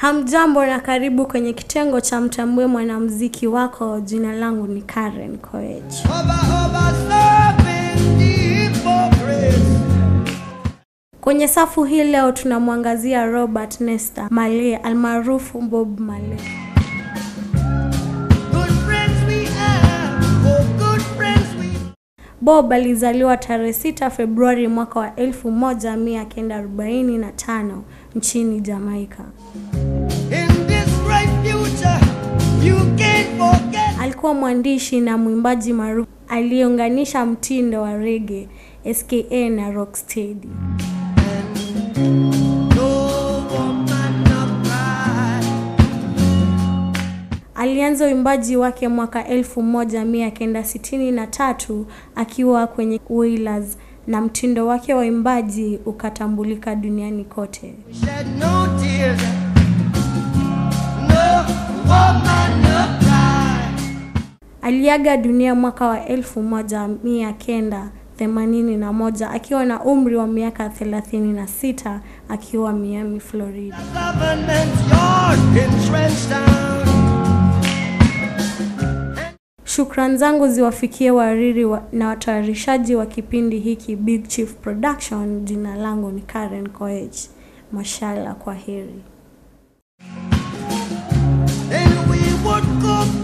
Hamjambo na karibu kwenye kitengo cha mtambue mwanamuziki wako. Jina langu ni Karen Koech. Kwenye safu hii leo tunamwangazia Robert Nesta Marley almaarufu Bob Marley. Bob alizaliwa tarehe 6 Februari mwaka wa 1945 nchini Jamaica. Alikuwa mwandishi na mwimbaji maarufu aliyeunganisha mtindo wa reggae, ska na rocksteady. Alianza uimbaji wake mwaka 1963 akiwa kwenye Wailers na mtindo wake wa uimbaji ukatambulika duniani kote. Aliaga dunia mwaka wa 1981 akiwa na umri wa miaka 36 akiwa Miami, Florida. Shukrani zangu ziwafikie wahariri na watayarishaji wa kipindi hiki Big Chief Production. Jina langu ni Karen Koech. Mashallah, kwaheri.